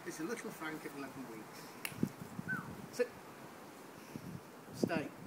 This is little Frank at 11 weeks. Sit. Stay.